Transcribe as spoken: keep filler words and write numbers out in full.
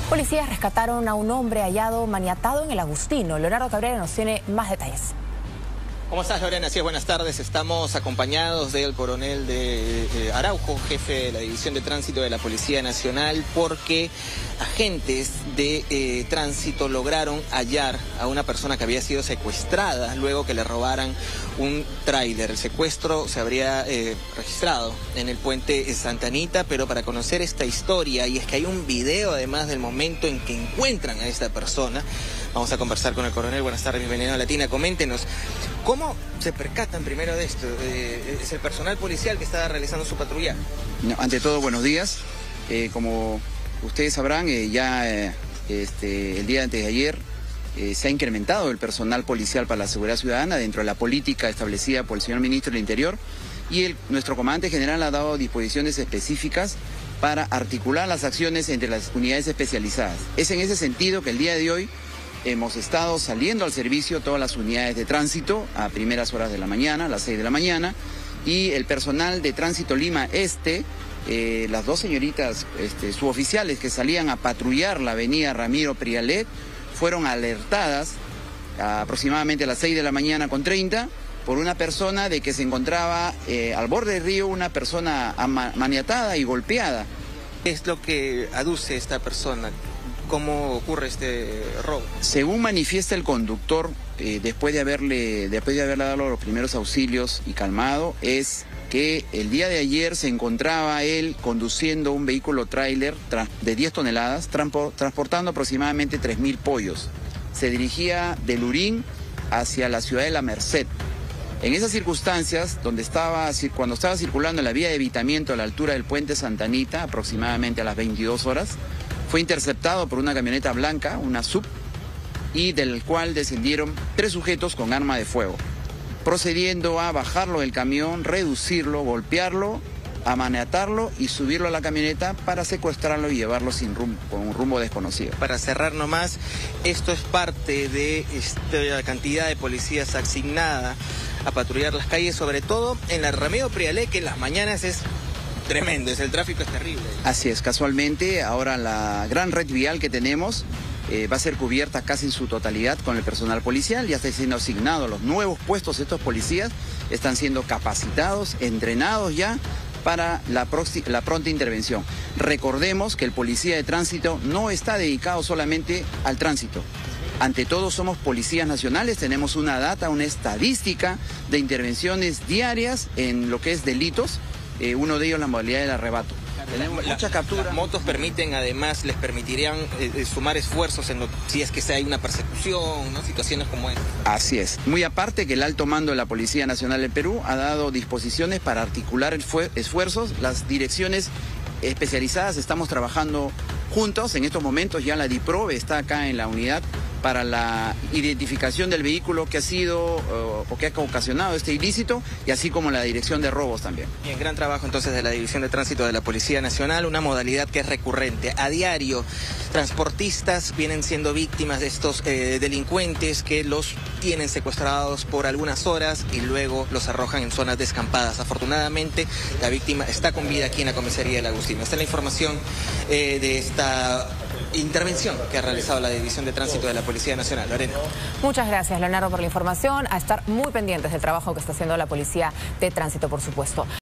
Policías rescataron a un hombre hallado maniatado en el Agustino. Leonardo Cabrera nos tiene más detalles. ¿Cómo estás, Lorena? Sí, buenas tardes. Estamos acompañados del coronel de eh, Araujo, jefe de la División de Tránsito de la Policía Nacional, porque agentes de eh, tránsito lograron hallar a una persona que había sido secuestrada luego que le robaran un tráiler. El secuestro se habría eh, registrado en el puente Santa Anita, pero para conocer esta historia, y es que hay un video además del momento en que encuentran a esta persona, vamos a conversar con el coronel. Buenas tardes, bienvenido a Latina. Coméntenos, ¿cómo se percatan primero de esto? Eh, ¿Es el personal policial que está realizando su patrulla? No, ante todo, buenos días. Eh, como ustedes sabrán, eh, ya eh, este, el día antes de ayer eh, se ha incrementado el personal policial para la seguridad ciudadana dentro de la política establecida por el señor ministro del Interior, y el, nuestro comandante general ha dado disposiciones específicas para articular las acciones entre las unidades especializadas. Es en ese sentido que el día de hoy hemos estado saliendo al servicio todas las unidades de tránsito a primeras horas de la mañana, a las seis de la mañana, y el personal de Tránsito Lima Este, eh, las dos señoritas este, suboficiales que salían a patrullar la avenida Ramiro Prialet, fueron alertadas a aproximadamente a las seis de la mañana con treinta por una persona de que se encontraba eh, al borde del río una persona maniatada y golpeada. ¿Qué es lo que aduce esta persona? ¿Cómo ocurre este robo? Según manifiesta el conductor, eh, después de haberle, después de haberle dado los primeros auxilios y calmado, es que el día de ayer se encontraba él conduciendo un vehículo tráiler de diez toneladas, transportando aproximadamente tres mil pollos. Se dirigía de Lurín hacia la ciudad de La Merced. En esas circunstancias, donde estaba, cuando estaba circulando en la vía de evitamiento a la altura del puente Santa Anita, aproximadamente a las veintidós horas, fue interceptado por una camioneta blanca, una sub, y del cual descendieron tres sujetos con arma de fuego, procediendo a bajarlo del camión, reducirlo, golpearlo, amaniatarlo y subirlo a la camioneta para secuestrarlo y llevarlo sin rumbo, con un rumbo desconocido. Para cerrar nomás, esto es parte de esta cantidad de policías asignada a patrullar las calles, sobre todo en la Ramiro Prialet, que en las mañanas es tremendo, es, el tráfico es terrible. Así es, casualmente ahora la gran red vial que tenemos eh, va a ser cubierta casi en su totalidad con el personal policial. Ya están siendo asignados los nuevos puestos de estos policías, están siendo capacitados, entrenados ya para la, la pronta intervención. Recordemos que el policía de tránsito no está dedicado solamente al tránsito. Ante todo somos policías nacionales, tenemos una data, una estadística de intervenciones diarias en lo que es delitos. Eh, uno de ellos la modalidad del arrebato. Tenemos muchas capturas. Las motos permiten, además, les permitirían eh, sumar esfuerzos en lo, si es que hay una persecución, ¿no? Situaciones como esta. Así es. Muy aparte que el alto mando de la Policía Nacional del Perú ha dado disposiciones para articular esfuerzos. Las direcciones especializadas estamos trabajando juntos. En estos momentos ya la DIPROVE está acá en la unidad para la identificación del vehículo que ha sido uh, o que ha ocasionado este ilícito, y así como la dirección de robos también. Bien, gran trabajo entonces de la División de Tránsito de la Policía Nacional, una modalidad que es recurrente. A diario, transportistas vienen siendo víctimas de estos eh, delincuentes que los tienen secuestrados por algunas horas y luego los arrojan en zonas descampadas. Afortunadamente, la víctima está con vida aquí en la comisaría del Agustino. Esta es la información eh, de esta intervención que ha realizado la División de Tránsito de la Policía Nacional. Lorena. Muchas gracias, Leonardo, por la información. A estar muy pendientes del trabajo que está haciendo la Policía de Tránsito, por supuesto.